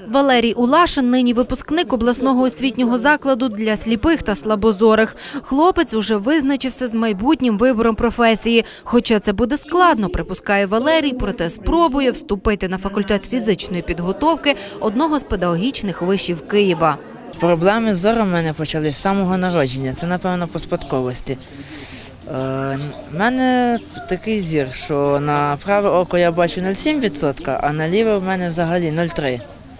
Валерій Улашин – нині випускник обласного освітнього закладу для сліпих та слабозорих. Хлопець уже визначився з майбутнім вибором професії. Хоча це буде складно, припускає Валерій, проте спробує вступити на факультет фізичної підготовки одного з педагогічних вишів Києва. Проблеми з зором в мене почались з самого народження. Це, напевно, по спадковості. У мене такий зір, що на праве око я бачу 0,7%, а на ліве в мене взагалі 0,3%.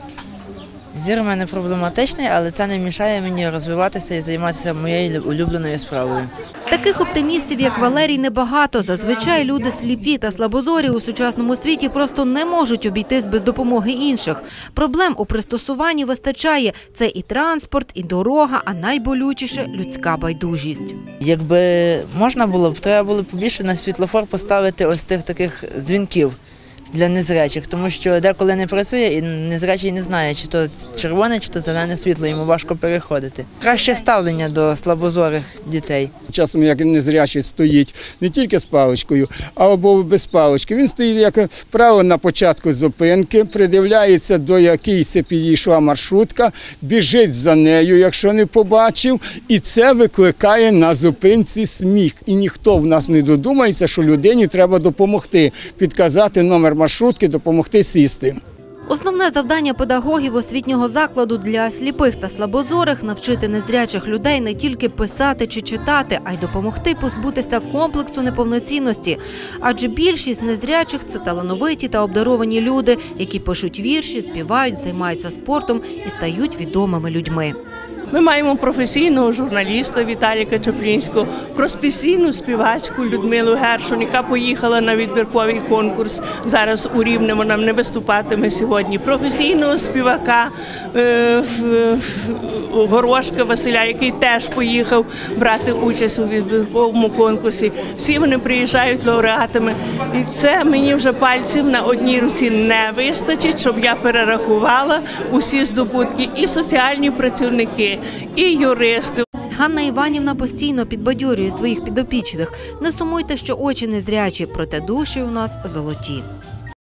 Зір у мене проблематичний, але це не мішає мені розвиватися і займатися моєю улюбленою справою. Таких оптимістів, як Валерій, небагато. Зазвичай люди сліпі та слабозорі у сучасному світі просто не можуть обійтись без допомоги інших. Проблем у пристосуванні вистачає. Це і транспорт, і дорога, а найболючіше – людська байдужість. Якби можна було б, треба було б побільше на світлофор поставити ось тих таких дзвінків для незрячих, тому що деколи не працює і незрячий не знає, чи то червоне, чи то зелене світло, йому важко переходити. Краще ставлення до слабозорих дітей. Часом, як незрячий стоїть не тільки з паличкою, або без палички. Він стоїть, як правило, на початку зупинки, придивляється, до якійсь підійшла маршрутка, біжить за нею, якщо не побачив, і це викликає на зупинці сміх. І ніхто в нас не додумається, що людині треба допомогти, підказати номер маршрутки, допомогти сісти. Основне завдання педагогів освітнього закладу для сліпих та слабозорих – навчити незрячих людей не тільки писати чи читати, а й допомогти позбутися комплексу неповноцінності. Адже більшість незрячих – це талановиті та обдаровані люди, які пишуть вірші, співають, займаються спортом і стають відомими людьми. Ми маємо професійного журналіста Віталіка Чаплінського, професійну співачку Людмилу Гершун, яка поїхала на відбірковий конкурс. Зараз у Рівне вона не виступатиме сьогодні. Професійного співака Горошка Василя, який теж поїхав брати участь у відбірковому конкурсі. Всі вони приїжджають лауреатами. І це мені вже пальців на одній руці не вистачить, щоб я перерахувала усі здобутки і соціальні працівники, і юристи. Ганна Іванівна постійно підбадьорює своїх підопічних. Не сумуйте, що очі незрячі, проте душі у нас золоті.